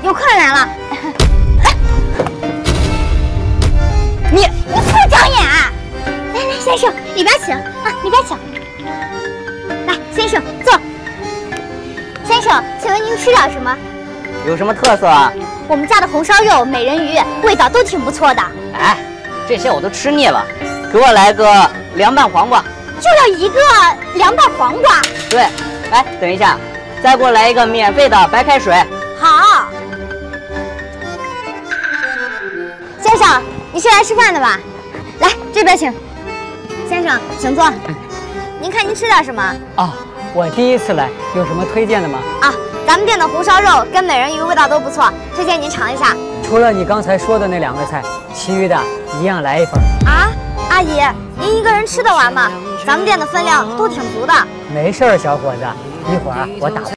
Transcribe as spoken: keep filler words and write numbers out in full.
有客人来了。你你不长眼啊！来来，先生里边请啊，里边请。来，先生坐。先生，请问您吃点什么？ 有什么特色啊？ 我们家的红烧肉、美人鱼味道都挺不错的。 哎，这些我都吃腻了，给我来个凉拌黄瓜。 就要一个凉拌黄瓜。 对，哎，等一下，再给我来一个免费的白开水。 好。先生，你是来吃饭的吧？来这边请。先生，请坐。您看您吃点什么？ 哦，我第一次来，有什么推荐的吗？ 啊，咱们店的红烧肉跟美人鱼味道都不错，推荐您尝一下。 除了你刚才说的那两个菜，其余的一样来一份。 啊，阿姨，您一个人吃得完吗？咱们店的分量都挺足的。 没事儿，小伙子，一会儿啊，我打。